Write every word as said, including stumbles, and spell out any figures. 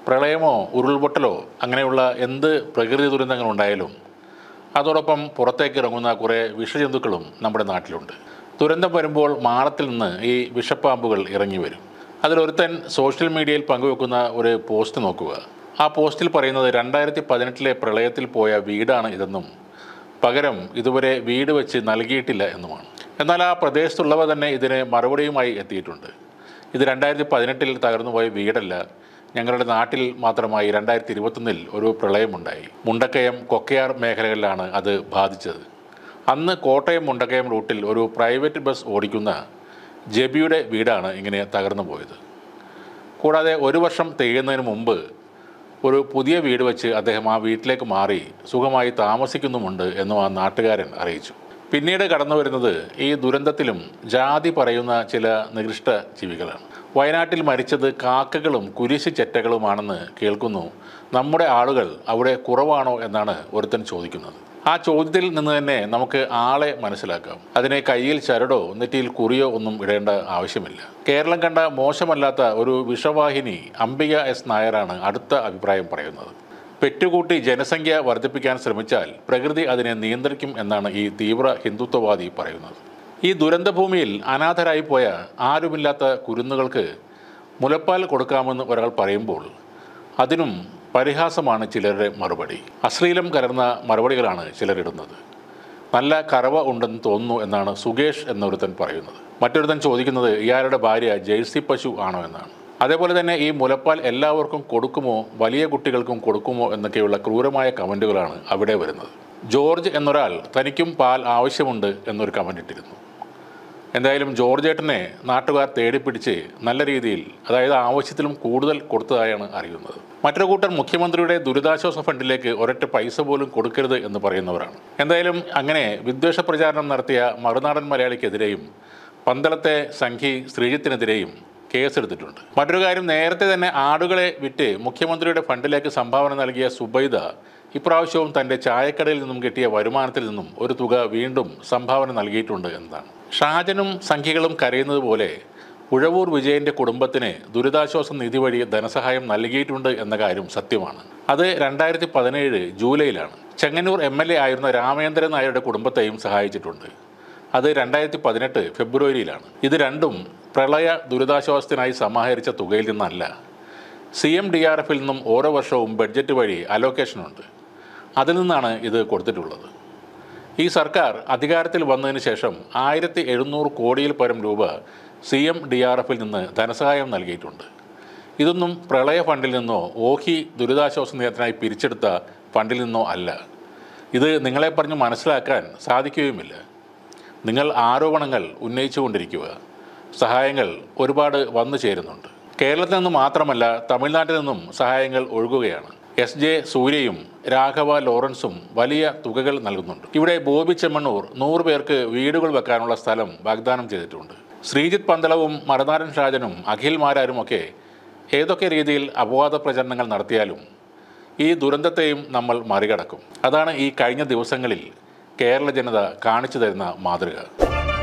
പ്രളയമോ ഉരുൾപൊട്ടലോ അങ്ങനെയുള്ള എന്ത് പ്രകൃതി ദുരന്തങ്ങളുണ്ടായാലും അതോടൊപ്പം പുറത്തേക്ക് ഇറങ്ങുന്ന കുറേ വിഷജന്തുക്കളും നമ്മുടെ നാട്ടിലുണ്ട്. ദുരന്തം വരുമ്പോൾ മാളത്തിൽ നിന്ന് ഈ വിഷപ്പാമ്പുകൾ ഇറങ്ങി വരും. അതിലൊരുത്തൻ സോഷ്യൽ മീഡിയയിൽ പങ്കുവെക്കുന്ന ഒരു പോസ്റ്റ് നോക്കുക. ആ പോസ്റ്റിൽ പറയുന്നത് രണ്ടായിരത്തി പതിനെട്ടിലെ പ്രളയത്തിൽ പോയ വീടാണ് ഇതെന്നും പകരം ഇതുവരെ വീട് വെച്ച് നൽകിയിട്ടില്ല എന്നുമാണ്. എന്നാൽ ആ പ്രദേശത്തുള്ളവ തന്നെ ഇതിന് മറുപടിയുമായി എത്തിയിട്ടുണ്ട്. ഇത് രണ്ടായിരത്തി പതിനെട്ടിൽ തകർന്നുപോയ വീടല്ല, ഞങ്ങളുടെ നാട്ടിൽ മാത്രമായി രണ്ടായിരത്തി ഇരുപത്തൊന്നിൽ ഒരു പ്രളയമുണ്ടായി. മുണ്ടക്കയം കൊക്കയാർ മേഖലകളിലാണ് അത് ബാധിച്ചത്. അന്ന് കോട്ടയം മുണ്ടക്കയം റൂട്ടിൽ ഒരു പ്രൈവറ്റ് ബസ് ഓടിക്കുന്ന ജെബിയുടെ വീടാണ് ഇങ്ങനെ തകർന്നു പോയത്. കൂടാതെ ഒരു വർഷം തികയുന്നതിന് മുമ്പ് ഒരു പുതിയ വീട് വെച്ച് അദ്ദേഹം ആ വീട്ടിലേക്ക് മാറി സുഖമായി താമസിക്കുന്നുമുണ്ട് എന്നും ആ നാട്ടുകാരൻ അറിയിച്ചു. പിന്നീട് കടന്നു വരുന്നത് ഈ ദുരന്തത്തിലും ജാതി പറയുന്ന ചില നികൃഷ്ട ജീവികളാണ്. വയനാട്ടിൽ മരിച്ചത് കാക്കകളും കുരിശ് ചെറ്റകളുമാണെന്ന് കേൾക്കുന്നു. നമ്മുടെ ആളുകൾ അവിടെ കുറവാണോ എന്നാണ് ഒരുത്തൻ ചോദിക്കുന്നത്. ആ ചോദ്യത്തിൽ നിന്ന് തന്നെ നമുക്ക് ആളെ മനസ്സിലാക്കാം. അതിനെ കയ്യിൽ ചരടോ നെറ്റിയിൽ കുറിയോ ഒന്നും ഇടേണ്ട ആവശ്യമില്ല. കേരളം കണ്ട മോശമല്ലാത്ത ഒരു വിഷവാഹിനി അംബിക എസ് നായരാണ് അടുത്ത അഭിപ്രായം പറയുന്നത്. പെറ്റുകൂട്ടി ജനസംഖ്യ വർദ്ധിപ്പിക്കാൻ ശ്രമിച്ചാൽ പ്രകൃതി അതിനെ നിയന്ത്രിക്കും എന്നാണ് ഈ തീവ്ര ഹിന്ദുത്വവാദി പറയുന്നത്. ഈ ദുരന്തഭൂമിയിൽ അനാഥരായി പോയ ആരുമില്ലാത്ത കുരുന്നുകൾക്ക് മുലപ്പാൽ കൊടുക്കാമെന്ന് ഒരാൾ പറയുമ്പോൾ അതിനും പരിഹാസമാണ് ചിലരുടെ മറുപടി. അശ്ലീലം കലർന്ന മറുപടികളാണ് ചിലരിടുന്നത്. നല്ല കറവ ഉണ്ടെന്ന് തോന്നുന്നു എന്നാണ് സുകേഷ് എന്നൊരുത്തൻ പറയുന്നത്. മറ്റൊരുത്തൻ ചോദിക്കുന്നത് ഇയാളുടെ ഭാര്യ ജേഴ്സി പശു ആണോ എന്നാണ്. അതേപോലെ തന്നെ ഈ മുലപ്പാൽ എല്ലാവർക്കും കൊടുക്കുമോ, വലിയ കുട്ടികൾക്കും കൊടുക്കുമോ എന്നൊക്കെയുള്ള ക്രൂരമായ കമൻറ്റുകളാണ് അവിടെ വരുന്നത്. ജോർജ് എന്നൊരാൾ തനിക്കും പാൽ ആവശ്യമുണ്ട് എന്നൊരു കമൻ്റ് ഇട്ടിരുന്നു. എന്തായാലും ജോർജ് ഏട്ടനെ നാട്ടുകാർ തേടിപ്പിടിച്ച് നല്ല രീതിയിൽ, അതായത് ആവശ്യത്തിലും കൂടുതൽ കൊടുത്തതായാണ് അറിയുന്നത്. മറ്റൊരു കൂട്ടർ മുഖ്യമന്ത്രിയുടെ ദുരിതാശ്വാസ ഫണ്ടിലേക്ക് ഒരൊറ്റ പൈസ പോലും കൊടുക്കരുത് എന്ന് പറയുന്നവരാണ്. എന്തായാലും അങ്ങനെ വിദ്വേഷ പ്രചാരണം നടത്തിയ മറുനാടൻ മലയാളിക്കെതിരെയും പന്തളത്തെ സംഘി ശ്രീജിത്തിനെതിരെയും കേസെടുത്തിട്ടുണ്ട്. മറ്റൊരു കാര്യം, നേരത്തെ തന്നെ ആടുകളെ വിറ്റ് മുഖ്യമന്ത്രിയുടെ ഫണ്ടിലേക്ക് സംഭാവന നൽകിയ സുബൈദ ഇപ്രാവശ്യവും തൻ്റെ ചായക്കടയിൽ നിന്നും കിട്ടിയ വരുമാനത്തിൽ നിന്നും ഒരു തുക വീണ്ടും സംഭാവന നൽകിയിട്ടുണ്ട് എന്നതാണ്. ഷാജനും സംഖ്യകളും കരയുന്നത് പോലെ ഉഴവൂർ വിജയൻ്റെ കുടുംബത്തിന് ദുരിതാശ്വാസ നിധി വഴി ധനസഹായം നൽകിയിട്ടുണ്ട് എന്ന കാര്യം സത്യമാണ്. അത് രണ്ടായിരത്തി പതിനേഴ് ജൂലൈയിലാണ്. ചെങ്ങന്നൂർ എം എൽ എ ആയിരുന്ന രാമേന്ദ്രൻ നായരുടെ കുടുംബത്തെയും സഹായിച്ചിട്ടുണ്ട്. അത് രണ്ടായിരത്തി പതിനെട്ട് ഫെബ്രുവരിയിലാണ്. ഇത് രണ്ടും പ്രളയ ദുരിതാശ്വാസത്തിനായി സമാഹരിച്ച തുകയിൽ നിന്നല്ല. സി എം ഡി ആർ എഫിൽ നിന്നും ഓരോ വർഷവും ബഡ്ജറ്റ് വഴി അലോക്കേഷനുണ്ട്. അതിൽ നിന്നാണ് ഇത് കൊടുത്തിട്ടുള്ളത്. ഈ സർക്കാർ അധികാരത്തിൽ വന്നതിന് ശേഷം ആയിരത്തി എഴുന്നൂറ് കോടിയിൽ പരം രൂപ സി എം ഡി ആർ എഫിൽ നിന്ന് ധനസഹായം നൽകിയിട്ടുണ്ട്. ഇതൊന്നും പ്രളയ ഫണ്ടിൽ നിന്നോ ഓഹി ദുരിതാശ്വാസ നിയമത്തിനായി പിരിച്ചെടുത്ത ഫണ്ടിൽ നിന്നോ അല്ല. ഇത് നിങ്ങളെ പറഞ്ഞ് മനസ്സിലാക്കാൻ സാധിക്കുകയുമില്ല. നിങ്ങൾ ആരോപണങ്ങൾ ഉന്നയിച്ചുകൊണ്ടിരിക്കുക. സഹായങ്ങൾ ഒരുപാട് വന്നു ചേരുന്നുണ്ട്. കേരളത്തിൽ നിന്ന് മാത്രമല്ല, തമിഴ്നാട്ടിൽ നിന്നും സഹായങ്ങൾ ഒഴുകുകയാണ്. എസ് ജെ സൂര്യയും രാഘവ ലോറൻസും വലിയ തുകകൾ നൽകുന്നുണ്ട്. ഇവിടെ ബോബി ചെമ്മണ്ണൂർ നൂറ് പേർക്ക് വീടുകൾ വെക്കാനുള്ള സ്ഥലം വാഗ്ദാനം ചെയ്തിട്ടുണ്ട്. ശ്രീജിത്ത് പന്തളവും മറുനാടൻ ഷാജനും അഖിൽ മാരാരുമൊക്കെ ഏതൊക്കെ രീതിയിൽ അപവാദ പ്രചരണങ്ങൾ നടത്തിയാലും ഈ ദുരന്തത്തെയും നമ്മൾ മറികടക്കും. അതാണ് ഈ കഴിഞ്ഞ ദിവസങ്ങളിൽ കേരള ജനത കാണിച്ചു തരുന്ന മാതൃക.